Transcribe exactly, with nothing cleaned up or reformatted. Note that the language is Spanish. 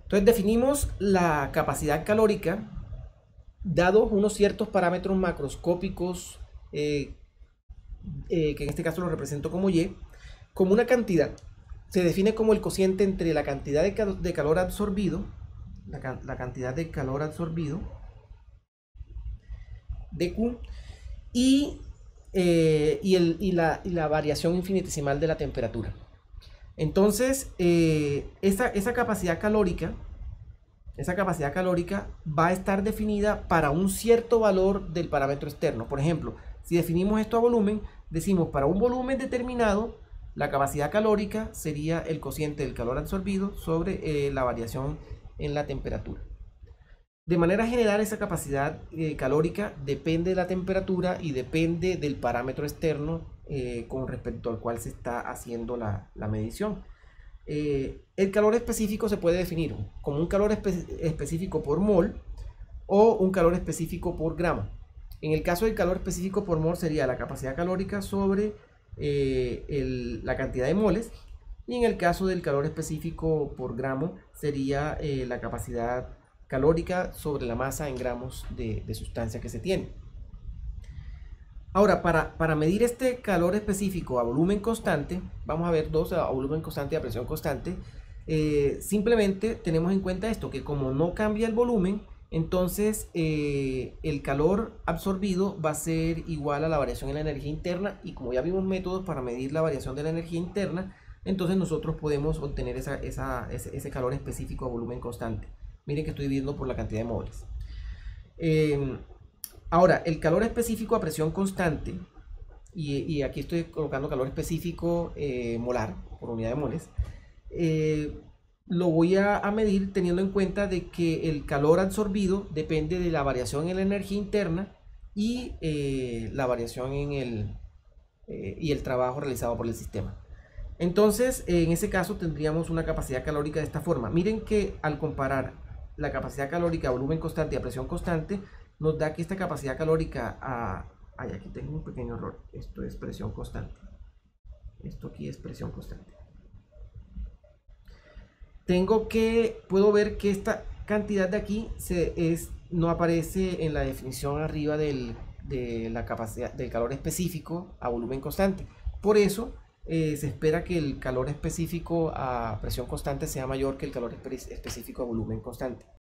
Entonces definimos la capacidad calórica dados unos ciertos parámetros macroscópicos, eh, eh, que en este caso lo represento como Y, como una cantidad. Se define como el cociente entre la cantidad de, cal de calor absorbido, la, la, cantidad de calor absorbido, de Q, y, eh, y, el, y, la, y, la, variación infinitesimal de la temperatura. Entonces, eh, esa, esa capacidad calórica, esa capacidad calórica va a estar definida para un cierto valor del parámetro externo. Por ejemplo, si definimos esto a volumen, decimos para un volumen determinado, la capacidad calórica sería el cociente del calor absorbido sobre eh, la variación en la temperatura. De manera general, esa capacidad eh, calórica depende de la temperatura y depende del parámetro externo eh, con respecto al cual se está haciendo la, la medición. Eh, el calor específico se puede definir como un calor espe específico por mol o un calor específico por gramo. En el caso del calor específico por mol sería la capacidad calórica sobre eh, el, la cantidad de moles, y en el caso del calor específico por gramo sería eh, la capacidad calórica sobre la masa en gramos de, de sustancia que se tiene. Ahora, para, para medir este calor específico a volumen constante, vamos a ver dos, a volumen constante y a presión constante. Eh, simplemente tenemos en cuenta esto, que como no cambia el volumen, entonces eh, el calor absorbido va a ser igual a la variación en la energía interna, y como ya vimos métodos para medir la variación de la energía interna, entonces nosotros podemos obtener esa, esa, ese, ese calor específico a volumen constante. Miren que estoy dividiendo por la cantidad de moles. Eh, Ahora, el calor específico a presión constante, y, y aquí estoy colocando calor específico eh, molar por unidad de moles, eh, lo voy a, a medir teniendo en cuenta de que el calor absorbido depende de la variación en la energía interna y eh, la variación en el, eh, y el trabajo realizado por el sistema. Entonces, en ese caso tendríamos una capacidad calórica de esta forma. Miren que al comparar la capacidad calórica a volumen constante y a presión constante, nos da que esta capacidad calórica a... Ay, aquí tengo un pequeño error. Esto es presión constante. Esto aquí es presión constante. Tengo que... Puedo ver que esta cantidad de aquí se, es, no aparece en la definición arriba del, de la capacidad, del calor específico a volumen constante. Por eso eh, se espera que el calor específico a presión constante sea mayor que el calor específico a volumen constante.